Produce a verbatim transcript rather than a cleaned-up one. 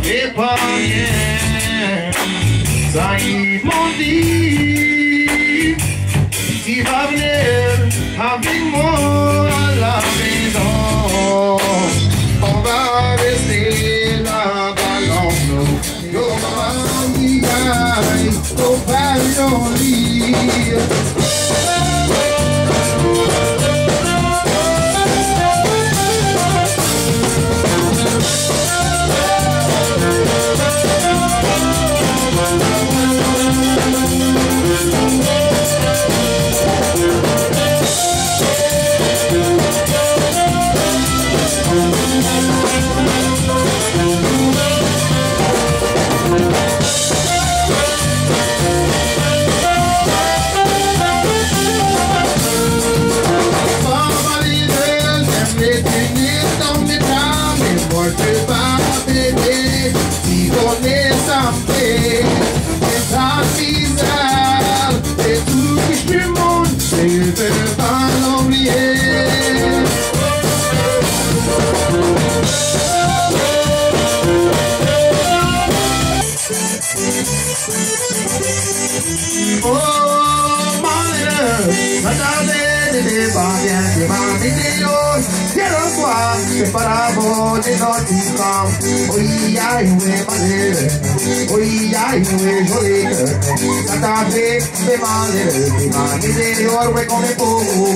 et pas rien. Ça y m'ont dit, tu vas venir avec moi à la maison. On va rester là dans l'eau. Yo, mami, ay, oh, pardon, Separamos de notição. Oi, ai, ué, maneira. Oi, ai, ué, joleira. Cada vez de maneira. De maneira, ué, com o povo.